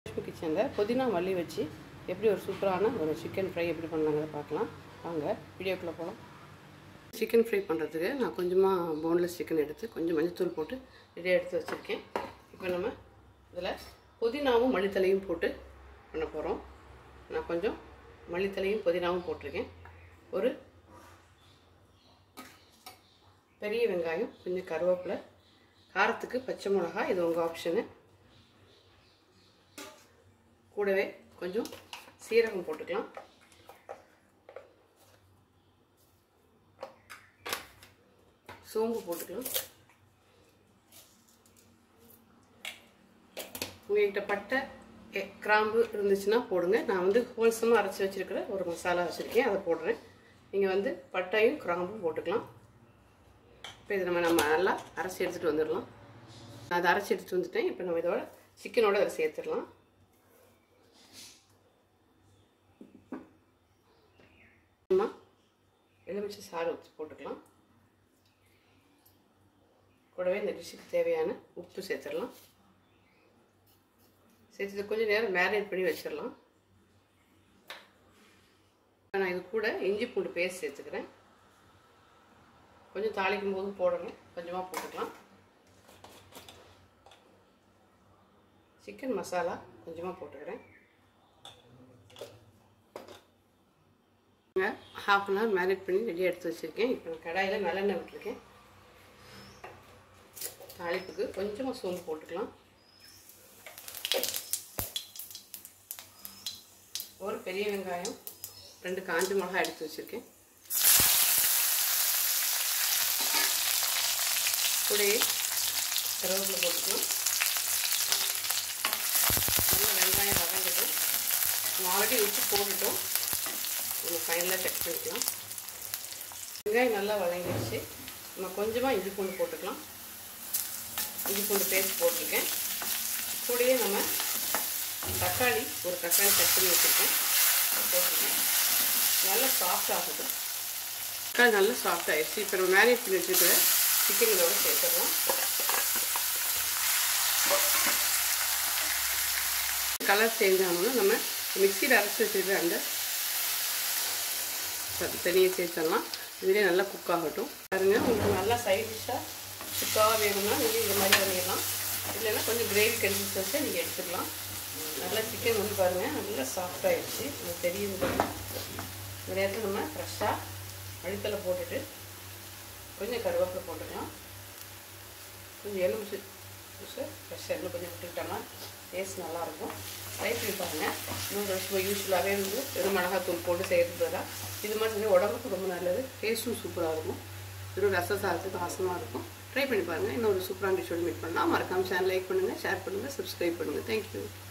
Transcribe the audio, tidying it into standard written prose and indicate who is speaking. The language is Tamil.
Speaker 1: கிச்சனில் புதினா மல்லி வச்சு எப்படி ஒரு சூப்பரான ஒரு சிக்கன் ஃப்ரை எப்படி பண்ணலாங்கிறத பார்க்கலாம். வாங்க வீடியோக்குள்ளே போகலாம். சிக்கன் ஃப்ரை பண்ணுறதுக்கு நான் கொஞ்சமாக போன்லெஸ் சிக்கன் எடுத்து கொஞ்சம் மஞ்சத்தூள் போட்டு ரெடியாக எடுத்து வச்சுருக்கேன். இப்போ நம்ம இதில் புதினாவும் மல்லித்தலையும் போட்டு பண்ண போகிறோம். நான் கொஞ்சம் மல்லித்தலையும் புதினாவும் போட்டிருக்கேன். ஒரு பெரிய வெங்காயம், கொஞ்சம் கருவேப்பிலை, காரத்துக்கு பச்சை மிளகாய், இது உங்கள் ஆப்ஷனு. கூடவே கொஞ்சம் சீரகம் போட்டுக்கலாம். சோம்பு போட்டுக்கலாம். உங்கள்கிட்ட பட்டை கிராம்பு இருந்துச்சுன்னா போடுங்க. நான் வந்து ஹோல்சமாக அரைச்சி வச்சுருக்கிற ஒரு மசாலா வச்சுருக்கேன், அதை போடுறேன். நீங்கள் வந்து பட்டையும் கிராம்பும் போட்டுக்கலாம். இப்போ இதை நம்ம நல்லா அரைச்சி எடுத்துகிட்டு வந்துடலாம். நான் அதை அரைச்சி எடுத்துகிட்டு வந்துட்டேன். இப்போ நம்ம இதோட சிக்கனோட அதை சேர்த்துடலாம். எலுமிச்சை சாறு ஊற்றி போட்டுக்கலாம். கூடவே இந்த டிஷ்ஷுக்கு தேவையான உப்பு சேர்த்துடலாம். சேர்த்து கொஞ்சம் நேரம் மேரினேட் பண்ணி வச்சிடலாம். நான் இது கூட இஞ்சி பூண்டு பேஸ்ட் சேர்த்துக்கிறேன். கொஞ்சம் தாளிக்கும் போது போடணும், கொஞ்சமாக போட்டுக்கலாம். சிக்கன் மசாலா கொஞ்சமாக போட்டுக்கிறேன். ஹாஃப் அன் ஹவர் மேரினேட் பண்ணி ரெடியாக எடுத்து வச்சுருக்கேன். இப்போ நான் கடாயில் நல்லெண்ணெய் விட்டுருக்கேன். தாளிப்புக்கு கொஞ்சமாக சோம்பு போட்டுக்கலாம். ஒரு பெரிய வெங்காயம், 2 காஞ்ச மிளகாய் எடுத்து வச்சுருக்கேன். கூடவே கருவேப்பிலை போட்டுக்கலாம். நல்லா வெங்காயம் வதங்கட்டும். நம்ம ஆல்ரெடி உப்பு போட்டுட்டோம், நம்ம ஃபைனலாக செக் பண்ணிக்கலாம். வெங்காயம் நல்லா வதங்கிடுச்சு. நம்ம கொஞ்சமாக இஞ்சி பூண்டு போட்டுக்கலாம். இஞ்சி பூண்டு பேஸ்ட் போட்டிருக்கேன். கூடவே நம்ம தக்காளி, ஒரு தக்காளி கட் பண்ணி வச்சுருக்கேன், போட்டிருக்கேன். நல்லா சாஃப்ட் ஆகட்டும். தக்காளி நல்லா சாஃப்ட் ஆகிடுச்சு. இப்போ நம்ம மேரினேட் பண்ணி வச்சுருக்கிற சிக்கன் இதோட சேர்த்துடலாம். கலர் சேஞ்ச் ஆகணும்னா நம்ம மிக்சியில் அரைச்சி வச்சுருக்கிற அந்த தனியாக சேர்த்துடலாம். இதுலேயே நல்லா குக் ஆகட்டும். பாருங்கள், உங்களுக்கு நல்லா சைட் டிஷ்ஷாக குக்காக வேணும்னா நீங்கள் இந்த மாதிரி பண்ணிடலாம். இல்லைன்னா கொஞ்சம் கிரேவி கன்சிஸ்டன்ஸை நீங்கள் எடுத்துக்கலாம். நல்லா சிக்கன் வந்து பாருங்கள் நல்லா சாஃப்டாகிடுச்சு. உங்களுக்கு தெரியும். இந்த நேரத்தில் நம்ம ஃப்ரெஷ்ஷாக மல்லித்தலை போட்டுட்டு கொஞ்சம் கருவேப்பிலை போட்டுக்கலாம். கொஞ்சம் எலுமிச்சை ஃப்ரெஷ்ஷாக இன்னும் கொஞ்சம் விட்டுக்கிட்டோம்னா டேஸ்ட் நல்லாயிருக்கும். ட்ரை பண்ணி பாருங்கள். இன்னும் ரொம்ப யூஸ்ஃபுல்லாகவே வந்து வெறும் மிளகாத்தூள் போட்டு செய்கிறது தான். இது மாதிரி செஞ்சு உடம்புக்கு ரொம்ப நல்லது. டேஸ்ட்டும் சூப்பராக இருக்கும். வெறும் ரசம் சாதத்துக்கு வாசமாக இருக்கும். ட்ரை பண்ணி பாருங்கள். இன்னொரு சூப்பரான டிஷ்ஷோடு மீட் பண்ணலாம். மறக்காமல் சேனல் லைக் பண்ணுங்கள், ஷேர் பண்ணுங்கள், சப்ஸ்கிரைப் பண்ணுங்கள். தேங்க்யூ.